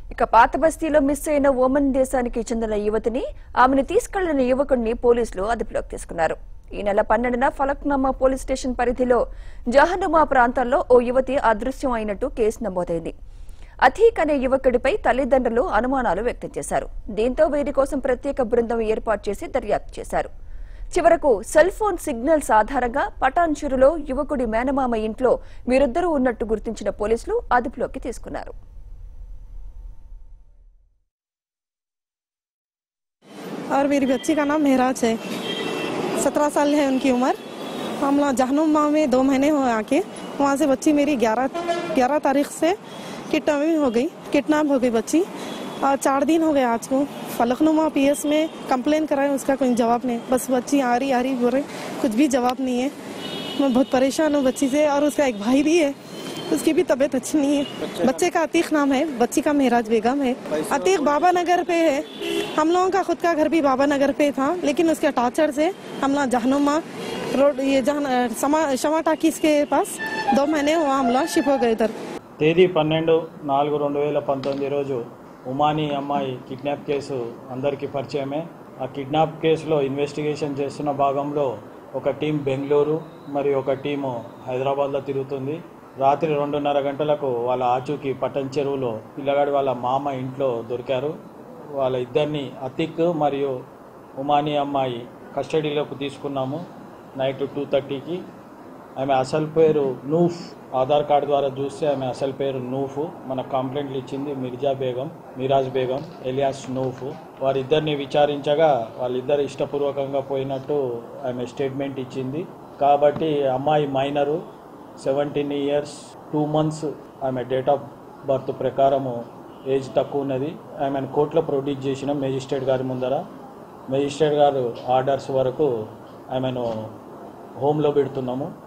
ఇక పాత బస్తీలో మిస్ అయిన ఓమన్ దేశానికి చెందిన యువతిని ఆమెను తీసుకెళ్లిన యువకుడిని పోలీసులు అదుపులోకి తీసుకున్నారు. ఈ నెల 12న ఫలక్నామా పోలీస్ స్టేషన్ పరిధిలో జహనుమా ప్రాంతంలో ఓ యువతి అదృశ్యం అయినట్టు కేసు నమోదైంది. అథీక్ అనే యువకుడిపై తల్లిదండ్రులు అనుమానాలు వ్యక్తం చేశారు. దీంతో వీరి కోసం ప్రత్యేక బృందం ఏర్పాటు చేసి దర్యాప్తు చేశారు. చివరకు సెల్ ఫోన్ సిగ్నల్స్ ఆధారంగా పటాన్చెరులో యువకుడి మేనమామ ఇంట్లో వీరిద్దరూ ఉన్నట్టు గుర్తించిన పోలీసులు అదుపులోకి తీసుకున్నారు. और मेरी बच्ची का नाम महराज है, 17 साल है उनकी उम्र। हम लोग जहनुमा में 2 महीने हुए आके, वहाँ से बच्ची मेरी 11 तारीख से किडनैप हो गई बच्ची। और 4 दिन हो गए आज को। फलकनुमा पीएस में कंप्लेन कराए, उसका कोई जवाब नहीं। बस बच्ची आ रही बोल रहे, कुछ भी जवाब नहीं है। मैं बहुत परेशान हूँ बच्ची से। और उसका एक भाई भी है, उसकी भी तबीयत अच्छी नहीं है। बच्चे का अतीक नाम है, बच्ची का महराज बेगम है। अतीक बाबा नगर पे है। हम लोगों का खुद का घर भी बाबा नगर पे था, लेकिन उसके टार्चर से हम लोग जहनुमा रोड, ये शमा टाकीस के पास 2 महीने हुआ हम लोग शिफ्ट हो गए इधर। తేదీ 12/4/2019 రోజు ఉమాని అమ్మాయి కిడ్నాప్ కేసు అందరికీ పరిచయమే. ఆ కిడ్నాప్ కేసులో ఇన్వెస్టిగేషన్ చేస్తున్న భాగంలో ఒక టీం బెంగళూరు మరియు ఒక టీము హైదరాబాద్లో తిరుగుతుంది. రాత్రి 2:30 గంటలకు వాళ్ళ ఆచూకీ పట్టణ్ చెరువులో పిల్లగాడి వాళ్ళ మామ ఇంట్లో దొరికారు. వాళ్ళ ఇద్దరిని అతిక్ మరియు ఉమాని అమ్మాయి కస్టడీలోకి తీసుకున్నాము. నైట్ 2:30కి. ఆమె అసలు పేరు నూఫ్, ఆధార్ కార్డు ద్వారా చూస్తే ఆమె అసలు పేరు నూఫ్. మన కంప్లైంట్లు ఇచ్చింది మిరాజ్ బేగం ఎలియాస్ నూఫ్. వారిద్దరిని విచారించగా వాళ్ళిద్దరు ఇష్టపూర్వకంగా పోయినట్టు ఆమె స్టేట్మెంట్ ఇచ్చింది. కాబట్టి అమ్మాయి మైనరు, 17 years 2 months ఆమె డేట్ ఆఫ్ బర్త్ ప్రకారము ఏజ్ తక్కువ ఉన్నది. ఆమెను కోర్టులో ప్రొడ్యూస్ చేసిన మేజిస్ట్రేట్ గారి ముందర. మేజిస్ట్రేట్ గారు ఆర్డర్స్ వరకు ఆమెను హోమ్లో పెడుతున్నాము.